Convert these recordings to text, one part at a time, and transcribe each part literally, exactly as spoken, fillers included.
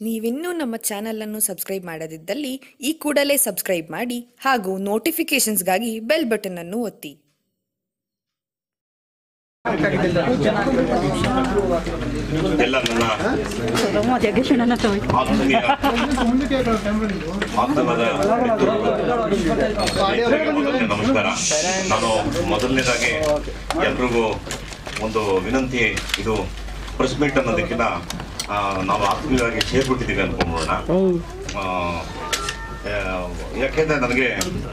ನೀವಿನ್ನೂ ನಮ್ಮ ಚಾನಲನ್ನು ಸಬ್ಸ್ಕ್ರೈಬ್ ಮಾಡದಿದ್ದಲ್ಲಿ ಈ ಕೂಡಲೇ ಸಬ್ಸ್ಕ್ರೈಬ್ ಮಾಡಿ ಹಾಗೂ ನೋಟಿಫಿಕೇಷನ್ಸ್ಗಾಗಿ ಬೆಲ್ ಬಟನ್ ಅನ್ನು ಒತ್ತಿ. ಎಲ್ಲ ನನ್ನ ಮಾಧ್ಯಮದ ನಮಸ್ಕಾರ. ನಾನು ಮೊದಲನೇದಾಗಿ ಎಲ್ರಿಗೂ ಒಂದು ವಿನಂತಿ, ಇದು ಪ್ರೆಸ್ ಮೀಟ್ ಅನ್ನೋದಕ್ಕಿಂತ ನಾವು ಆತ್ಮೀಯವಾಗಿ ಸೇರ್ಬಿಟ್ಟಿದ್ದೀವಿ ಅನ್ಕೊಂಡ್ಬಿಡೋಣ. ಯಾಕೆಂದ್ರೆ ನನಗೆ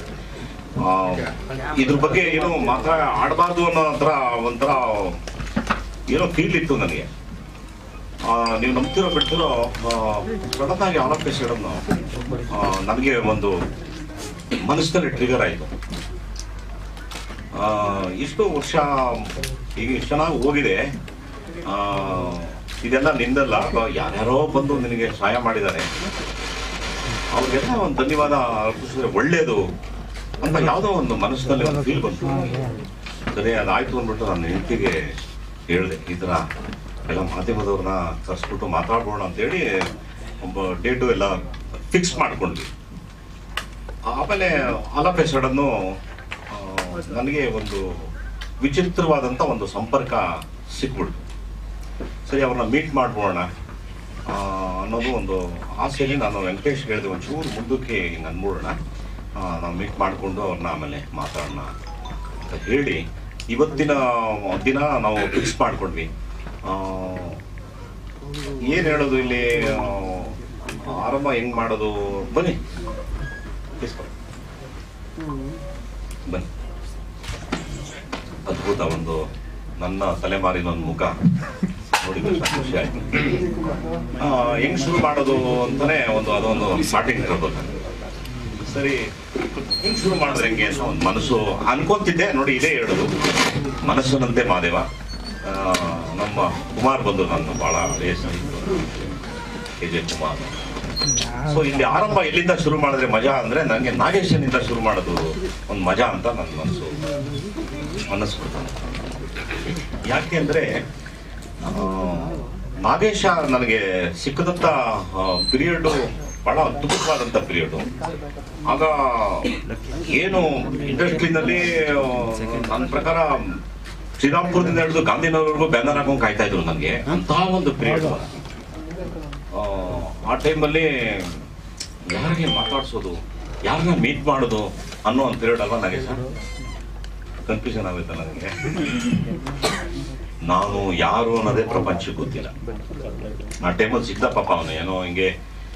ಇದ್ರ ಬಗ್ಗೆ ಏನೋ ಮಾತ್ರ ಆಡಬಾರ್ದು ಅನ್ನೋ ಒಂಥರ ಒಂಥರ ಏನೋ ಫೀಲ್ ಇತ್ತು ನನಗೆ. ನೀವು ನಂಬ್ತಿರೋ ಬಿಡ್ತಿರೋ ಸಡನ್ ಆಗಿ ಆಲ್ ಆಫ್ ಎ ಸಡನ್ ನನಗೆ ಒಂದು ಮನಸ್ಸಿನಲ್ಲಿ ಟ್ರಿಗರ್ ಆಯಿತು. ಇಷ್ಟು ವರ್ಷ ಈಗ ಇಷ್ಟು ಚೆನ್ನಾಗಿ ಹೋಗಿದೆ, ಇದೆಲ್ಲ ನಿಂದಲ್ಲ ಅಥವಾ ಯಾರ್ಯಾರೋ ಬಂದು ನಿನಗೆ ಸಹಾಯ ಮಾಡಿದ್ದಾರೆ, ಅವ್ರಿಗೆಲ್ಲ ಒಂದು ಧನ್ಯವಾದ ಅರ್ಪಿಸಿದ್ರೆ ಒಳ್ಳೇದು ಅಂತ ಯಾವುದೋ ಒಂದು ಮನಸ್ಸಿನಲ್ಲಿ ಒಂದು ಫೀಲ್ ಬಂತು. ಸರಿ, ಅದಾಯ್ತು ಅಂದ್ಬಿಟ್ಟು ನಾನು ಹೆಂಡತಿಗೆ ಹೇಳಿದೆ, ಈ ಥರ ಎಲ್ಲ ಮಾಧ್ಯಮದವ್ರನ್ನ ಕರೆಸ್ಬಿಟ್ಟು ಮಾತಾಡ್ಬೋಣ ಅಂತೇಳಿ ಒಬ್ಬ ಡೇಟು ಎಲ್ಲ ಫಿಕ್ಸ್ ಮಾಡ್ಕೊಂಡ್ವಿ. ಆಮೇಲೆ ಆಲ್ ಆಫ್ ಎ ಸಡನ್ನು ನನಗೆ ಒಂದು ವಿಚಿತ್ರವಾದಂಥ ಒಂದು ಸಂಪರ್ಕ ಸಿಕ್ಬಿಡ್ತು. ಸರಿ, ಅವ್ರನ್ನ ಮೀಟ್ ಮಾಡ್ಬೋಣ ಅನ್ನೋದು ಒಂದು ಆಸೆಯಲ್ಲಿ ನಾನು ವೆಂಕಟೇಶ್ ಹೇಳಿದೆ, ಒಂಚೂರು ಮುಂದಕ್ಕೆ ಹಿಂಗೆ ಅನ್ಬೋಣ, ನಾವು ಮೀಟ್ ಮಾಡಿಕೊಂಡು ಅವ್ರನ್ನ ಆಮೇಲೆ ಮಾತಾಡೋಣ ಅಂತ ಹೇಳಿ ಇವತ್ತಿನ ದಿನ ನಾವು ಫಿಕ್ಸ್ ಮಾಡ್ಕೊಂಡ್ವಿ. ಏನು ಹೇಳೋದು ಇಲ್ಲಿ, ಆರಂಭ ಹೆಂಗೆ ಮಾಡೋದು, ಬನ್ನಿ ಬನ್ನಿ. ಅದ್ಭುತ, ಒಂದು ನನ್ನ ತಲೆಮಾರಿನ ಒಂದು ಮುಖ ನೋಡಿ ಖುಷಿ ಆಯ್ತು. ಹೆಂಗ್ ಶುರು ಮಾಡೋದು ಅಂತಾನೆ ಒಂದು ಅದೊಂದು ಸ್ಟಾರ್ಟಿಂಗ್ ಇರ್ಬೋದು. ಸರಿ, ಹೆಂಗ್ ಶುರು ಮಾಡಿದ್ರೆ ಹೆಂಗೆ ಅಂತ ಒಂದು ಮನಸ್ಸು ಅನ್ಕೊಂತಿದ್ದೆ. ನೋಡಿ, ಇದೇ ಹೇಳೋದು, ಮನಸ್ಸಿನಂತೆ ಮಾದೇವ. ನಮ್ಮ ಕುಮಾರ್ ಬಂದು ನನ್ನ ಬಹಳ ಹಳೆಯ ಸ್ನೇಹಿತರು, ಕೆ ಜೆ ಕುಮಾರ್. ಸೊ ಇಲ್ಲಿ ಆರಂಭ ಎಲ್ಲಿಂದ ಶುರು ಮಾಡಿದ್ರೆ ಮಜಾ ಅಂದ್ರೆ ನನಗೆ ನಾಗೇಶನಿಂದ ಶುರು ಮಾಡೋದು ಒಂದು ಮಜಾ ಅಂತ ನನ್ನ ಮನಸ್ಸು ಅನ್ನಿಸ್ಬಿಡ್ತಾನೆ. ಯಾಕೆ ಅಂದ್ರೆ ನಾಗೇಶ ನನಗೆ ಸಿಕ್ಕದಂತ ಪಿರಿಯಡ್ ಬಹಳ ಅದ್ಭುತವಾದಂಥ ಪಿರಿಯಡು. ಆಗ ಏನು ಇಂಡಸ್ಟ್ರಿನಲ್ಲಿ ನನ್ನ ಪ್ರಕಾರ ಶ್ರೀರಾಮ್ಪುರದಿಂದ ಹಿಡಿದು ಗಾಂಧಿನಗರ್ವರೆಗೂ ಬ್ಯಾನರ್ ಹಾಕೊಂಡು ಕಾಯ್ತಾ ಇದ್ರು ನನಗೆ, ಅಂತಹ ಒಂದು ಪಿರಿಯಡ್. ಆ ಟೈಮಲ್ಲಿ ಯಾರಿಗೆ ಮಾತಾಡ್ಸೋದು, ಯಾರನ್ನ ಮೀಟ್ ಮಾಡೋದು ಅನ್ನೋ ಒಂದು ಪಿರಿಯಡ್ ಅಲ್ವಾ ನಾಗೇಶ? ಕನ್ಫ್ಯೂಷನ್ ಆಗುತ್ತೆ ನನಗೆ. ನಾನು ಯಾರು ಅನ್ನೋದೇ ಪ್ರಪಂಚಕ್ಕೆ ಗೊತ್ತಿಲ್ಲ. ಆ ಟೈಮಲ್ಲಿ ಸಿಕ್ದ ಪಾಪ ಅವನು ಏನೋ ಹಿಂಗೆ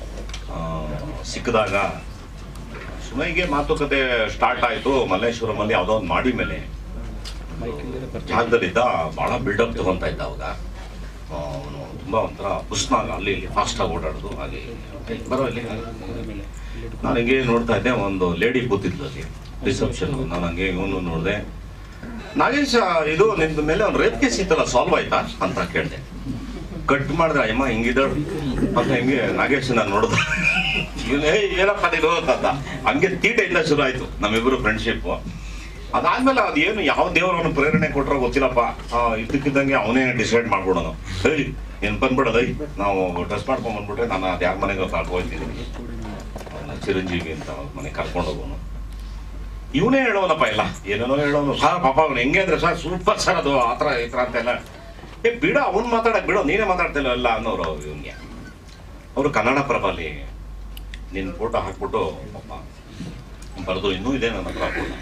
ಸಿಕ್ಕಿದಾಗ ಸುಮ್ಮನೆ ಹಿಂಗೆ ಮಾತುಕತೆ ಸ್ಟಾರ್ಟ್ ಆಯಿತು. ಮಲ್ಲೇಶ್ವರಮಲ್ಲಿ ಯಾವುದೋ ಒಂದು ಮಾಡಿ ಮೇಲೆ ಜಾಗದಲ್ಲಿದ್ದ, ಭಾಳ ಬಿಲ್ಡಪ್ ತಗೊಂತ ಇದ್ದ. ಅವಾಗ ಅವನು ತುಂಬ ಒಂಥರ ಬುಸ್ನಾಗ ಅಲ್ಲಿ ಇಲ್ಲಿ ಫಾಸ್ಟಾಗಿ ಓಡಾಡೋದು. ಹಾಗೆ ಬರೋ ಇಲ್ಲಿ ನಾನು ಹಿಂಗೆ ನೋಡ್ತಾ ಇದ್ದೆ, ಒಂದು ಲೇಡಿ ಕೂತಿದ್ಲು ಅಲ್ಲಿ ರಿಸೆಪ್ಷನ್. ನಾನು ಹಂಗೆ ಇವನು ನೋಡಿದೆ, ನಾಗೇಶ ಇದು ನಿಮ್ದ ಮೇಲೆ ಒಂದು ರೇಪ್ ಕೇಸ್ ಇತ್ತಲ್ಲ, ಸಾಲ್ವ್ ಆಯ್ತಾ ಅಂತ ಕೇಳಿದೆ. ಕಟ್ ಮಾಡಿದ್ರೆ ಅಯ್ಯಮ್ಮ ಹಿಂಗಿದ್ದಾಳು ಅಂತ ಹಿಂಗೆ ನಾಗೇಶ್ ನಾನು ನೋಡಿದ, ಇವನು ಹೇ ಏನಪ್ಪ ನೀನು ಅಂತಂದ. ಹಂಗೆ ತೀಟೆಯಿಂದ ಶುರು ಆಯ್ತು ನಮ್ಮಿಬ್ಬರು ಫ್ರೆಂಡ್ಶಿಪ್. ಅದಾದ್ಮೇಲೆ ಅದೇನು ಯಾವ ದೇವರವನು ಪ್ರೇರಣೆ ಕೊಟ್ಟರೋ ಗೊತ್ತಿಲ್ಲಪ್ಪ, ಇದಕ್ಕಿದ್ದಂಗೆ ಅವನೇ ಡಿಸೈಡ್ ಮಾಡ್ಬಿಡೋನು. ಹೇ ಏನು ಬಂದ್ಬಿಡೋದೈ, ನಾವು ಡ್ರೆಸ್ ಮಾಡ್ಕೊಂಡ್ ಬಂದ್ಬಿಟ್ರೆ ನಾನು ಅದು ಯಾರ ಮನೆಗೆ ಕರ್ಕೊಳ್ತೀನಿ, ಚಿರಂಜೀವಿ ಅಂತ ಮನೆಗೆ ಕರ್ಕೊಂಡು ಹೋಗೋನು. ಇವನೇ ಹೇಳೋನಪ್ಪ ಎಲ್ಲ, ಏನೇನೋ ಹೇಳೋನು. ಸರ್ ಪಾಪ ಅವ್ನು ಹೆಂಗೆ ಅಂದ್ರೆ ಸರ್ ಸೂಪರ್ ಸರ್ ಅದು ಆ ಥರ ಈ ಥರ ಅಂತೆಲ್ಲ. ಏ ಬಿಡ, ಅವ್ನು ಮಾತಾಡಕ್ ಬಿಡೋ, ನೀನೇ ಮಾತಾಡ್ತಿಲ್ಲ ಎಲ್ಲ ಅನ್ನೋರು ಅವ್ರು. ಇವನ್ಗೆ ಅವರು ಕನ್ನಡ ಪ್ರಭಲ್ಲಿ ನಿನ್ನ ಫೋಟೋ ಹಾಕ್ಬಿಟ್ಟು ಪಾಪ ಬರೆದು, ಇನ್ನೂ ಇದೆ ನನ್ನ ಹತ್ರ ಫೋಟೋ.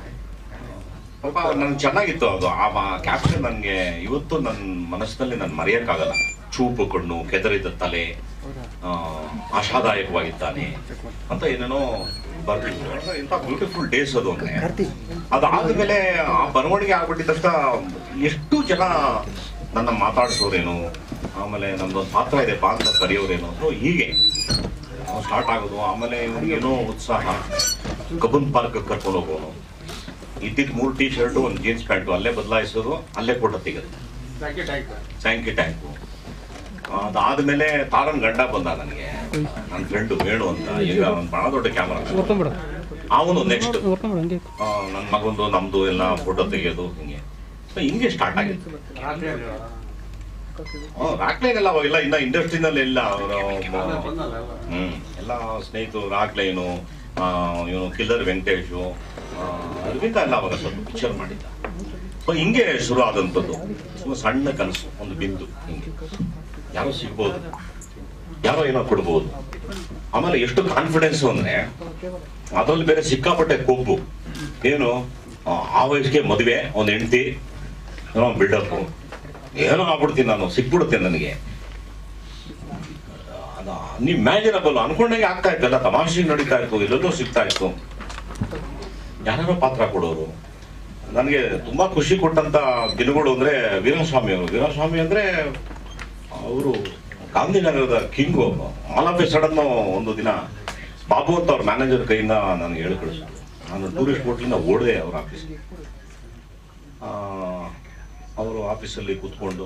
ಪಾಪ ನನ್ಗೆ ಚೆನ್ನಾಗಿತ್ತು ಅದು. ಆ ಕ್ಯಾಪ್ಷನ್ ನನಗೆ ಇವತ್ತು ನನ್ನ ಮನಸ್ಸಿನಲ್ಲಿ ನಾನು ಮರೆಯೋಕ್ಕಾಗಲ್ಲ. ಚೂಪು ಕಣ್ಣು, ಕೆದರಿದ ತಲೆ, ಆಶಾದಾಯಕವಾಗಿದ್ದಾನೆ ಅಂತ ಏನೇನೋ ಬರ್ತಿದ್ರು. ಇಂಥ ಬ್ಯೂಟಿಫುಲ್ ಡೇಸ್ ಅದು. ಅಂದ್ರೆ ಅದಾದ್ಮೇಲೆ ಆ ಬರವಣಿಗೆ ಆಗ್ಬಿಟ್ಟಿದ ತಕ್ಷಣ ಎಷ್ಟು ಜನ ನನ್ನ ಮಾತಾಡ್ಸೋರೇನು, ಆಮೇಲೆ ನಮ್ದೊಂದು ಪಾತ್ರ ಇದೆ ಬಾ ಅಂತ ಕರೆಯೋರೇನು, ಹೀಗೆ ಸ್ಟಾರ್ಟ್ ಆಗೋದು. ಆಮೇಲೆ ಇವ್ರಿಗೇನೋ ಉತ್ಸಾಹ, ಕಬ್ಬನ್ ಪಾರ್ಕ್ ಕರ್ಕೊಂಡು ಹೋಗೋನು. ಇದ್ದಿದ್ದು ಮೂರು ಟೀ ಶರ್ಟು, ಒಂದು ಜೀನ್ಸ್ ಪ್ಯಾಂಟು, ಅಲ್ಲೇ ಬದಲಾಯಿಸೋದು, ಅಲ್ಲೇ ಫೋಟೋ ತೆಗೆದು ಸ್ಯಾಂಕಿ ಟ್ಯಾಂಕು. ಅದಾದ್ಮೇಲೆ ತಾರನ್ ಗಂಡ ಬಂದ ನನಗೆ, ನನ್ನ ಫ್ರೆಂಡು ವೇಣು ಅಂತ, ಈಗ ಒಂದು ಬಹಳ ದೊಡ್ಡ ಕ್ಯಾಮರಾ. ಅವನು ನೆಕ್ಸ್ಟ್ ನನ್ನ ಮಗಂದು ನಮ್ದು ಎಲ್ಲ ಫೋಟೋ ತೆಗೆಯೋದು, ಹಿಂಗೆ ಹಿಂಗೆ ಸ್ಟಾರ್ಟ್ ಆಗಿತ್ತು. ಹ್ಞೂ ರಾಕ್ಲೈನ್ ಎಲ್ಲ ಅವಾಗೆಲ್ಲ ಇನ್ನ ಇಂಡಸ್ಟ್ರಿನಲ್ಲಿ ಇಲ್ಲ ಅವರು ಹ್ಮ್ ಎಲ್ಲ ಸ್ನೇಹಿತರು ರಾಕ್ಲೈನು ಇವನು ಕಿಲ್ಲರ್ ವೆಂಕಟೇಶು ಅರವಿಂದ ಎಲ್ಲ ಅವಾಗ ಸ್ವಲ್ಪ ಪಿಕ್ಚರ್ ಮಾಡಿದ್ದ. ಸೊ ಹಿಂಗೆ ಶುರು ಆದಂಥದ್ದು. ತುಂಬ ಸಣ್ಣ ಕನಸು, ಒಂದು ಬಿಂದು ಹಿಂಗೆ ಯಾರೋ ಸಿಗ್ಬೋದು, ಯಾರೋ ಏನೋ ಕೊಡ್ಬೋದು. ಆಮೇಲೆ ಎಷ್ಟು ಕಾನ್ಫಿಡೆನ್ಸ್ ಅಂದ್ರೆ ಅದ್ರಲ್ಲಿ ಬೇರೆ ಸಿಕ್ಕಾಪಟ್ಟೆ ಕೊಬ್ಬು. ಏನು ಆ ವಯಸ್ಸಿಗೆ ಮದುವೆ, ಒಂದು ಹೆಂಡತಿ, ಏನೋ ಬಿಲ್ಡಪ್, ಏನೋ ಆಗ್ಬಿಡ್ತೀನಿ ನಾನು, ಸಿಕ್ಬಿಡುತ್ತೆ ನನಗೆ. ಅದ ನೀವು ಇಮ್ಯಾಜಿನಬಲ್ ಅನ್ಕೊಂಡಾಗೆ ಆಗ್ತಾ ಇತ್ತಲ್ಲ, ತಮಾಷೆ ನಡೀತಾ ಇತ್ತು, ಎಲ್ಲದೂ ಸಿಗ್ತಾ ಇತ್ತು. ಯಾರೋ ಪಾತ್ರ ಕೊಡೋರು. ನನಗೆ ತುಂಬಾ ಖುಷಿ ಕೊಟ್ಟಂತ ದಿನಗಳು ಅಂದ್ರೆ ವೀರಸ್ವಾಮಿ ಅವರು. ವೀರಸ್ವಾಮಿ ಅಂದ್ರೆ ಅವರು ಗಾಂಧಿನಗರದ ಕಿಂಗು. ಆಲ್ ಸಡನ್ ಒಂದು ದಿನ ಬಾಬು ಅಂತ ಅವ್ರ ಮ್ಯಾನೇಜರ್ ಕೈಯಿಂದ ನನಗೆ ಹೇಳಿ ಕಳಿಸಿದ್ರು. ನಾನು ಟೂರಿಸ್ಟ್ ಹೋಟ್ಲಿಂದ ಓಡಿದೆ ಅವ್ರ ಆಫೀಸ್ಗೆ. ಅವರು ಆಫೀಸಲ್ಲಿ ಕೂತ್ಕೊಂಡು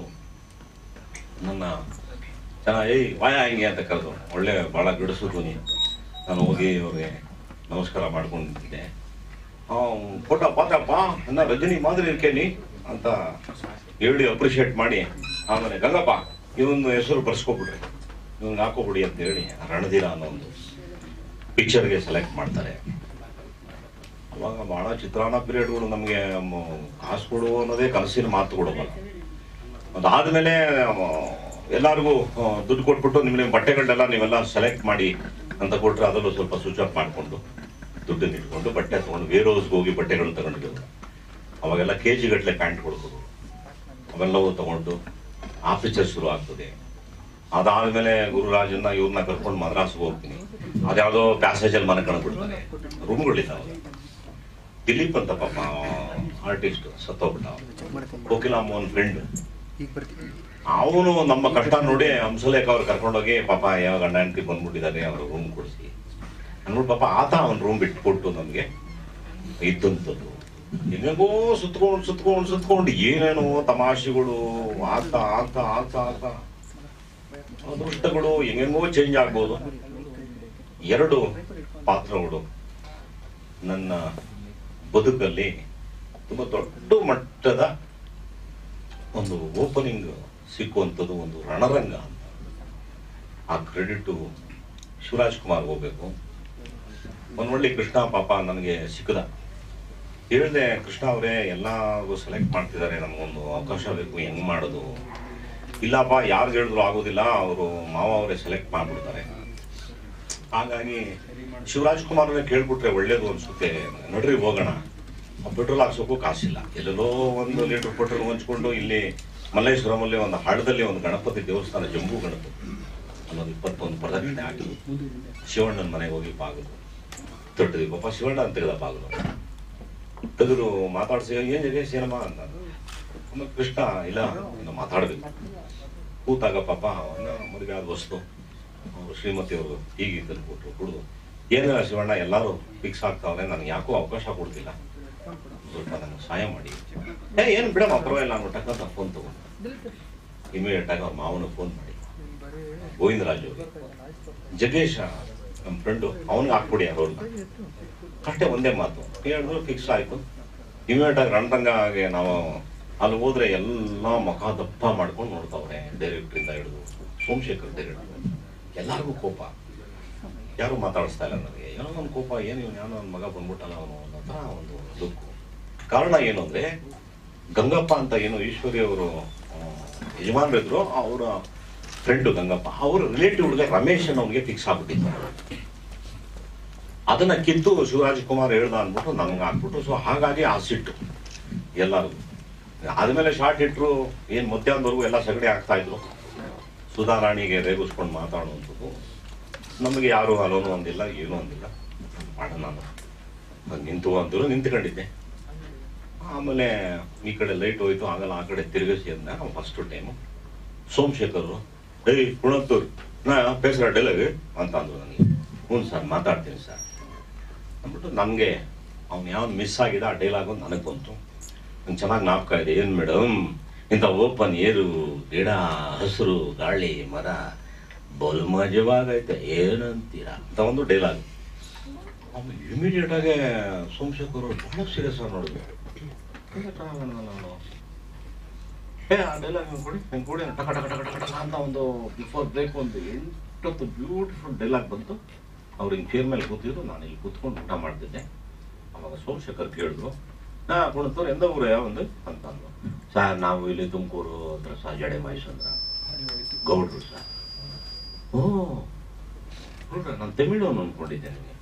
ನನ್ನ ಚೆನ್ನಾಗಿ ಏಯ್ ವಾಯ ಹಿಂಗೆ ಅಂತ ಕರೆದು, ಒಳ್ಳೆ ಭಾಳ ಗಿಡಿಸು ಧ್ವನಿ. ನಾನು ಹೋಗಿ ಅವ್ರಿಗೆ ನಮಸ್ಕಾರ ಮಾಡ್ಕೊಂಡಿದ್ದೆ. ಫೋಟೋ ಪಾತ್ರಪ್ಪ ನನ್ನ ರಜನಿ ಮಾದರಿ ಇರ್ಕೇನಿ ಅಂತ ಹೇಳಿ ಅಪ್ರಿಷಿಯೇಟ್ ಮಾಡಿ, ಆಮೇಲೆ ಗಂಗಪ್ಪ ಇವೊಂದು ಹೆಸರು ಬರ್ಸ್ಕೊಬಿಡ್ರಿ, ಇವನ್ ಹಾಕೋಬಿಡಿ ಅಂತ ಹೇಳಿ ರಣಧೀರ ಅನ್ನೋ ಒಂದು ಪಿಕ್ಚರ್ಗೆ ಸೆಲೆಕ್ಟ್ ಮಾಡ್ತಾರೆ. ಅವಾಗ ಬಹಳ ಚಿತ್ರಾನ್ನ ಪೀರಿಯಡ್ಗಳು ನಮಗೆ ಕಾಸು ಕೊಡುವ ಅನ್ನೋದೇ ಕನಸಿನ ಮಾತು ಕೊಡೋಲ್ಲ. ಅದಾದ್ಮೇಲೆ ಎಲ್ಲರಿಗೂ ದುಡ್ಡು ಕೊಟ್ಬಿಟ್ಟು ನಿಮ್ಗೆ ಬಟ್ಟೆಗಳನ್ನೆಲ್ಲ ನೀವೆಲ್ಲ ಸೆಲೆಕ್ಟ್ ಮಾಡಿ ಅಂತ ಕೊಟ್ರೆ ಅದರಲ್ಲೂ ಸ್ವಲ್ಪ ಸ್ವಿಚ್ ಆಫ್ ಮಾಡಿಕೊಂಡು ದುಡ್ಡನ್ನು ಇಟ್ಕೊಂಡು ಬಟ್ಟೆ ತೊಗೊಂಡು ವೇರ್ ಹೌಸ್ಗೆ ಹೋಗಿ ಬಟ್ಟೆಗಳನ್ನ ತಗೊಂಡಿದ್ದೆವು. ಅವಾಗೆಲ್ಲ ಕೆ ಜಿ ಗಟ್ಟಲೆ ಪ್ಯಾಂಟ್ ಕೊಡ್ಬೋದು. ಅವೆಲ್ಲವೂ ತಗೊಂಡು ಆಫೀಸರ್ ಶುರು ಆಗ್ತದೆ. ಅದಾದ್ಮೇಲೆ ಗುರುರಾಜನ್ನ ಇವ್ರನ್ನ ಕರ್ಕೊಂಡು ಮದ್ರಾಸ್ಗೆ ಹೋಗ್ತೀನಿ. ಅದ್ಯಾವುದೋ ಪ್ಯಾಸೇಜಲ್ಲಿ ಮನೆ ಕಂಡುಬಿಡ್ತಾರೆ, ರೂಮ್ಗಳಿದ್ದಾವೆ. ದಿಲೀಪ್ ಅಂತ ಪಾಪ ಆರ್ಟಿಸ್ಟ್ ಸತ್ತೋಗ್ಬಿಟ್ಟ. ಕೋಕಿಲ ಮೋಹನ್ ಫ್ರೆಂಡ್. ಅವನು ನಮ್ಮ ಕಷ್ಟ ನೋಡಿ ಹಂಸಲೇಖ ಅವ್ರು ಕರ್ಕೊಂಡೋಗಿ ಪಾಪ ಯಾವ ಗಂಡ ಹೆಂಡತಿ ಬಂದ್ಬಿಟ್ಟಿದ್ದಾರೆ, ಅವ್ರ ರೂಮ್ ಕೊಡಿಸಿ ಅಂದ್ಬಿಟ್ಟು ಪಾಪ ಆತ ಅವ್ನ ರೂಮ್ ಬಿಟ್ಕೊಟ್ಟು ನಮ್ಗೆ ಇದ್ದಂಥದ್ದು. ಹೆಂಗೋ ಸುತ್ಕೊಂಡು ಸುತ್ಕೊಂಡು ಸುತ್ಕೊಂಡು ಏನೇನೋ ತಮಾಷೆಗಳು ಆಗ್ತಾ ಆಗ್ತಾ ಆಗ್ತಾ ಆಗ್ತಾ ಅದೃಷ್ಟಗಳು ಹೆಂಗೆಂಗೋ ಚೇಂಜ್ ಆಗ್ಬೋದು. ಎರಡು ಪಾತ್ರಗಳು ನನ್ನ ಬದುಕಲ್ಲಿ ತುಂಬಾ ದೊಡ್ಡ ಮಟ್ಟದ ಒಂದು ಓಪನಿಂಗ್ ಸಿಕ್ಕುವಂಥದ್ದು, ಒಂದು ರಣರಂಗ ಅಂತ. ಆ ಕ್ರೆಡಿಟು ಶಿವರಾಜ್ ಕುಮಾರ್ ಹೋಗ್ಬೇಕು. ಒಂದೊಳ್ಳೆ ಕೃಷ್ಣ ಪಾಪ ನನಗೆ ಸಿಕ್ಕದ. ಹೇಳಿದೆ, ಕೃಷ್ಣ ಅವರೇ ಎಲ್ಲರೂ ಸೆಲೆಕ್ಟ್ ಮಾಡ್ತಿದ್ದಾರೆ, ನಮಗೊಂದು ಅವಕಾಶ ಬೇಕು, ಹೆಂಗ್ ಮಾಡೋದು? ಇಲ್ಲಪ್ಪ ಯಾರು ಹೇಳಿದ್ರು ಆಗೋದಿಲ್ಲ, ಅವರು ಮಾವ ಅವರೇ ಸೆಲೆಕ್ಟ್ ಮಾಡ್ಬಿಡ್ತಾರೆ. ಹಾಗಾಗಿ ಶಿವರಾಜ್ ಕುಮಾರ್ನೇ ಕೇಳ್ಬಿಟ್ರೆ ಒಳ್ಳೇದು ಅನ್ಸುತ್ತೆ, ನಡ್ರಿ ಹೋಗೋಣ. ಪೆಟ್ರೋಲ್ ಹಾಕ್ಸೋಕ್ಕೂ ಕಾಸಿಲ್ಲ, ಎಲ್ಲೆಲ್ಲೋ ಒಂದು ಲೀಟರ್ ಪೆಟ್ರೋಲ್ ಹಂಚ್ಕೊಂಡು ಇಲ್ಲಿ ಮಲ್ಲೇಶ್ವರಮಲ್ಲಿ ಒಂದು ಹಳ್ಳದಲ್ಲಿ ಒಂದು ಗಣಪತಿ ದೇವಸ್ಥಾನ, ಜಂಬೂ ಗಣಪತಿ ಅನ್ನೋದು ಇಪ್ಪತ್ತೊಂದು ಪ್ರದಕ್ಷಿಣೆ ಹಾಕಿ ಶಿವಣ್ಣನ ಮನೆಗೆ ಹೋಗಿ ಬಾಗಿಲು ತೊಟ್ಟಿದ್ವಿ. ಪಾಪ ಶಿವಣ್ಣ ಅಂತ ತೆಗೆದ ಬಾಗಿಲು ತೆಗೆದು ಮಾತಾಡ್ಸಿ, ಏನ್ ಜಗ ಸೇನಮ್ಮ ಅಂತ. ಆಮೇಲೆ ಕೃಷ್ಣ ಇಲ್ಲ ಇನ್ನು ಮಾತಾಡ್ಬೇಕು. ಕೂತಾಗ ಪಾಪ ಅವನ್ನ ಮದುವೆ ಆದ ವಸ್ತು ಅವರು ಶ್ರೀಮತಿ ಅವರು ಹೀಗೆ ತಂದು ಕೊಟ್ಟರು, ಕುಡಿದು ಏನಿಲ್ಲ ಶಿವಣ್ಣ ಎಲ್ಲರೂ ಫಿಕ್ಸ್ ಆಗ್ತಾವ್ರೆ, ನನಗೆ ಯಾಕೋ ಅವಕಾಶ ಕೊಡ್ತಿಲ್ಲ, ಸ್ವಲ್ಪ ನನಗೆ ಸಹಾಯ ಮಾಡಿ. ಏ ಏನು ಬಿಡಮ್ಮ ಪರವಾಗಿಲ್ಲ ಅನ್ಬಿಟ್ಟಕ್ಕಂತ ಫೋನ್ ತಗೊಂಡು ಇಮಿಡಿಯೇಟ್ ಆಗಿ ಅವ್ರ ಮಾವನ ಫೋನ್ ಮಾಡಿ, ಗೋವಿಂದರಾಜು ಜಗೇಶ ನಮ್ಮ ಫ್ರೆಂಡು ಅವನಿಗೆ ಹಾಕ್ಬಿಡಿ ಅವ್ರನ್ನ ಅಷ್ಟೇ, ಒಂದೇ ಮಾತು ಹೇಳಿದ್ರು, ಫಿಕ್ಸ್ ಆಯ್ತು. ಇಮಿಡಿಯೇಟ್ ಆಗಿ ರಣರಂಗೆ ನಾವು ಅಲ್ಲಿ ಹೋದ್ರೆ ಎಲ್ಲ ಮುಖ ದಪ್ಪ ಮಾಡ್ಕೊಂಡು ನೋಡ್ತಾವ್ರೆ. ಡೈರೆಕ್ಟ್ರಿಂದ ಹಿಡಿದು ಸೋಮಶೇಖರ್ ಡೈರೆಕ್ಟರ್, ಎಲ್ಲರಿಗೂ ಕೋಪ, ಯಾರು ಮಾತಾಡಿಸ್ತಾ ಇಲ್ಲ ನನಗೆ. ಏನೋ ನನ್ನ ಕೋಪ, ಏನು ಇವನು ಏನೋ ನನ್ನ ಮಗ ಬಂದ್ಬಿಟ್ಟಲ್ಲ ಅವನು ಅನ್ನೋ ಥರ ಒಂದು ದುಃಖ. ಕಾರಣ ಏನು ಅಂದ್ರೆ ಗಂಗಪ್ಪ ಅಂತ ಏನು ಈಶ್ವರಿ ಅವರು ಯಜಮಾನರಿದ್ರು, ಅವರ ಫ್ರೆಂಡು ಗಂಗಪ್ಪ, ಅವ್ರ ರಿಲೇಟಿವ್ ಹುಡುಗ ರಮೇಶ್ ಅವನಿಗೆ ಫಿಕ್ಸ್ ಆಗ್ಬಿಟ್ಟಿದ್ದ. ಅದನ್ನ ಕಿತ್ತು ಶಿವರಾಜ್ ಕುಮಾರ್ ಹೇಳ್ದ ಅಂದ್ಬಿಟ್ಟು ನಮ್ಗೆ ಹಾಕ್ಬಿಟ್ಟು, ಸೊ ಹಾಗಾಗಿ ಆ ಸಿಟ್ಟು ಎಲ್ಲರಿಗೂ. ಆದ್ಮೇಲೆ ಶಾರ್ಟ್ ಇಟ್ರು, ಏನ್ ಮಧ್ಯಾಹ್ನದವರೆಗೂ ಎಲ್ಲ ಸಗಡೆ ಆಗ್ತಾ ಇದ್ರು. ಸುಧಾರಾಣಿಗೆ ರೇಗಿಸ್ಕೊಂಡು ಮಾತಾಡುವಂಥದ್ದು. ನಮಗೆ ಯಾರು ಅಲೋನು ಅಂದಿಲ್ಲ, ಏನೂ ಅಂದಿಲ್ಲ. ಮಾಡೋಣ ನಾನು ನಿಂತು ಅಂದರು, ನಿಂತ್ಕೊಂಡಿದ್ದೆ. ಆಮೇಲೆ ಈ ಕಡೆ ಲೈಟ್ ಹೋಯ್ತು, ಆಗಲ್ಲ ಆ ಕಡೆ ತಿರುಗಿಸಿ ಅಂದ. ಫಸ್ಟ್ ಟೈಮು ಸೋಮಶೇಖರ್, ಏಯ್ ಕುಣತ್ತೂರು ನಾ ಪೇಸರ ಡೈಲಾಗ್ ಅಂತ ಅಂದ್ರು ನನಗೆ. ಹ್ಞೂ ಸರ್ ಮಾತಾಡ್ತೀನಿ ಸರ್ ಅಂದ್ಬಿಟ್ಟು ನನಗೆ ಅವ್ನು ಯಾವ್ದು ಮಿಸ್ ಆಗಿದೆ ಆ ಡೈಲಾಗು ನನಗೆ ಬಂತು. ನಂಗೆ ಚೆನ್ನಾಗಿ ಜ್ಞಾಪಕ ಇದೆ. ಏನು ಮೇಡಮ್ ಇಂಥ ಓಪನ್ ಏರು ಗಿಡ ಹಸಿರು ಗಾಳಿ ಮರ ಬಲು ಮಜವಾಗೈತೆ ಏನಂತೀರಾ ಅಂತ ಒಂದು ಡೈಲಾಗ್. ಆಮೇಲೆ ಇಮಿಡಿಯೇಟ್ ಆಗಿ ಸೋಮಶೇಖರ್ ಬಹಳ ಸೀರಿಯಸ್ ಆಗಿ ನೋಡಿದ್ವಿ. ಏ ಅದೆಲ್ಲ ನೀವು ಕೊಡಿ ನಂಗೆ ಕೊಡಿ ಟಕ ಟಕ ಟಕ ಟಕ ಟಕ ಅಂತ ಒಂದು ಬಿಫೋರ್ ಬ್ರೇಕ್ ಒಂದು ಎಂಟತ್ತು ಬ್ಯೂಟಿಫುಲ್ ಡೈಲಾಗ್ ಬಂತು. ಅವ್ರು ಹಿಂಗೆ ಚೇರ್ ಮೇಲೆ ಕೂತಿದ್ರು, ನಾನು ಇಲ್ಲಿ ಕೂತ್ಕೊಂಡು ಊಟ ಮಾಡ್ತಿದ್ದೆ. ಅವಾಗ ಸೋಮಶೇಖರ್ ಕೇಳಿದ್ರು, ನಾ ಕುಣಿತವ್ರು ಎಂದ ಊರು ಯಾವೊಂದು ಅಂತ ಅಂದ್ರು. ಸರ್ ನಾವು ಇಲ್ಲಿ ತುಮಕೂರು ಹತ್ರ ಸಹ ಜಡೆ ಮಹೇಶ್ವರ ಗೌಡ್ರು ಸರ್. ಓ ನೋಡ್ರ ನಾನು ತಮಿಳವನು ಅಂದ್ಕೊಂಡಿದ್ದೆ. ನನಗೆ